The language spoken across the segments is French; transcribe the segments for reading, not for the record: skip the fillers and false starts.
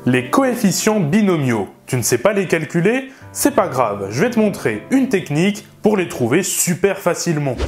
Les coefficients binomiaux. Tu ne sais pas les calculer? C'est pas grave, je vais te montrer une technique pour les trouver super facilement.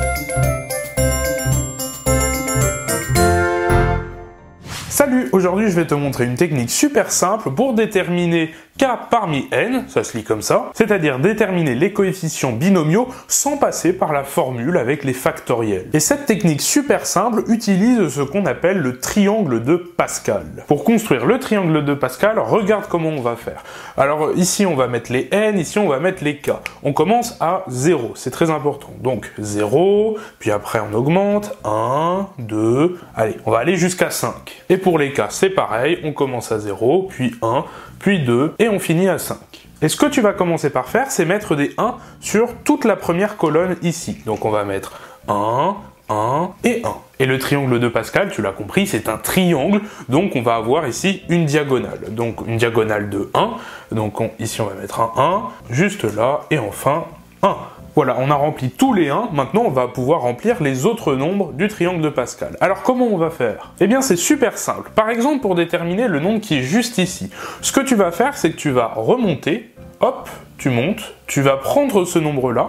Salut, aujourd'hui je vais te montrer une technique super simple pour déterminer k parmi n, ça se lit comme ça, c'est-à-dire déterminer les coefficients binomiaux sans passer par la formule avec les factoriels. Et cette technique super simple utilise ce qu'on appelle le triangle de Pascal. Pour construire le triangle de Pascal, regarde comment on va faire. Alors ici on va mettre les n, ici on va mettre les k. On commence à 0, c'est très important. Donc 0, puis après on augmente, 1, 2, allez, on va aller jusqu'à 5. Et pour les k, c'est pareil, on commence à 0, puis 1, puis 2, et on finit à 5. Et ce que tu vas commencer par faire, c'est mettre des 1 sur toute la première colonne ici. Donc on va mettre 1, 1 et 1. Et le triangle de Pascal, tu l'as compris, c'est un triangle, donc on va avoir ici une diagonale. Donc une diagonale de 1, donc ici on va mettre un 1, juste là, et enfin 1. Voilà, on a rempli tous les 1, maintenant on va pouvoir remplir les autres nombres du triangle de Pascal. Alors comment on va faire? Eh bien c'est super simple. Par exemple, pour déterminer le nombre qui est juste ici, ce que tu vas faire, c'est que tu vas remonter, hop, tu montes, tu vas prendre ce nombre-là,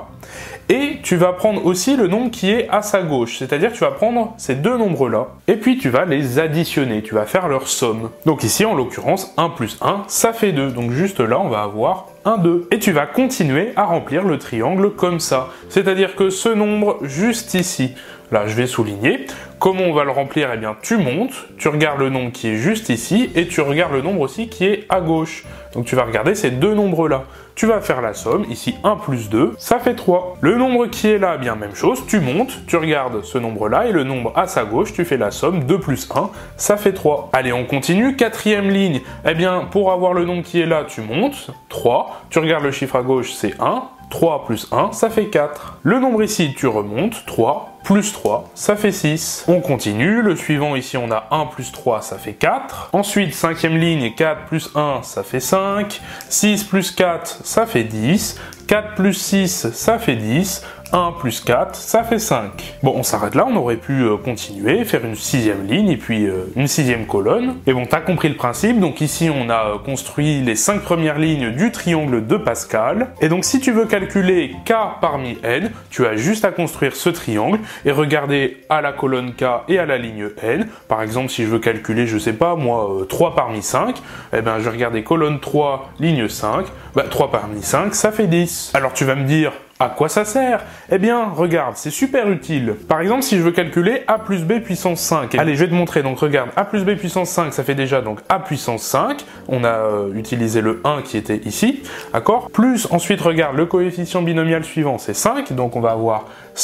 et tu vas prendre aussi le nombre qui est à sa gauche, c'est-à-dire que tu vas prendre ces deux nombres-là, et puis tu vas les additionner, tu vas faire leur somme. Donc ici, en l'occurrence, 1 plus 1, ça fait 2, donc juste là, on va avoir 1, 2. Et tu vas continuer à remplir le triangle comme ça, c'est-à-dire que ce nombre juste ici, là je vais souligner, comment on va le remplir? Eh bien tu montes, tu regardes le nombre qui est juste ici, et tu regardes le nombre aussi qui est à gauche. Donc tu vas regarder ces deux nombres-là. Tu vas faire la somme, ici 1 plus 2, ça fait 3. Le nombre qui est là, eh bien même chose, tu montes, tu regardes ce nombre-là, et le nombre à sa gauche, tu fais la somme, 2 plus 1, ça fait 3. Allez, on continue, quatrième ligne, eh bien pour avoir le nombre qui est là, tu montes, 3, tu regardes le chiffre à gauche, c'est 1, 3 plus 1, ça fait 4. Le nombre ici, tu remontes, 3, plus 3, ça fait 6. On continue, le suivant ici on a 1 plus 3, ça fait 4. Ensuite, cinquième ligne, 4 plus 1, ça fait 5. 6 plus 4, ça fait 10. 4 plus 6, ça fait 10. 1 plus 4, ça fait 5. Bon, on s'arrête là, on aurait pu continuer, faire une sixième ligne et puis une sixième colonne. Et bon, t'as compris le principe, donc ici on a construit les 5 premières lignes du triangle de Pascal. Et donc si tu veux calculer k parmi n, tu as juste à construire ce triangle et regarder à la colonne k et à la ligne n. Par exemple, si je veux calculer, je sais pas moi, 3 parmi 5, eh ben je vais regarder colonne 3, ligne 5, 3 parmi 5, ça fait 10. Alors tu vas me dire, à quoi ça sert? Eh bien, regarde, c'est super utile. Par exemple, si je veux calculer a plus b puissance 5. Allez, je vais te montrer. Donc, regarde, a plus b puissance 5, ça fait déjà donc a puissance 5. On a utilisé le 1 qui était ici, d'accord? Plus, ensuite, regarde, le coefficient binomial suivant, c'est 5. Donc, on va avoir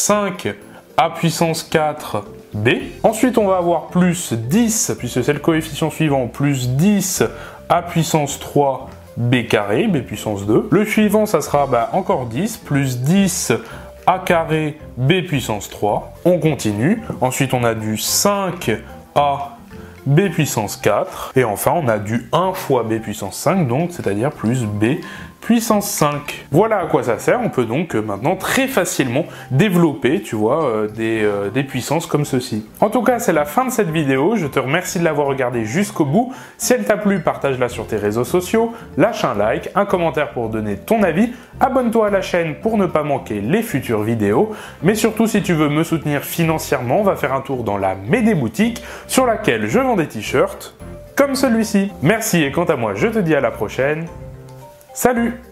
5 a puissance 4 b. Ensuite, on va avoir plus 10, puisque c'est le coefficient suivant, plus 10 a puissance 3 b carré, b puissance 2. Le suivant, ça sera encore 10, plus 10 a carré, b puissance 3. On continue. Ensuite, on a du 5a b puissance 4. Et enfin, on a du 1 fois b puissance 5, donc c'est-à-dire plus b puissance 5. Voilà à quoi ça sert. On peut donc maintenant très facilement développer, tu vois, des puissances comme ceci. En tout cas, c'est la fin de cette vidéo. Je te remercie de l'avoir regardée jusqu'au bout. Si elle t'a plu, partage-la sur tes réseaux sociaux, lâche un like, un commentaire pour donner ton avis, abonne-toi à la chaîne pour ne pas manquer les futures vidéos. Mais surtout, si tu veux me soutenir financièrement, on va faire un tour dans la Médé boutique sur laquelle je vends des t-shirts comme celui-ci. Merci et quant à moi, je te dis à la prochaine. Salut!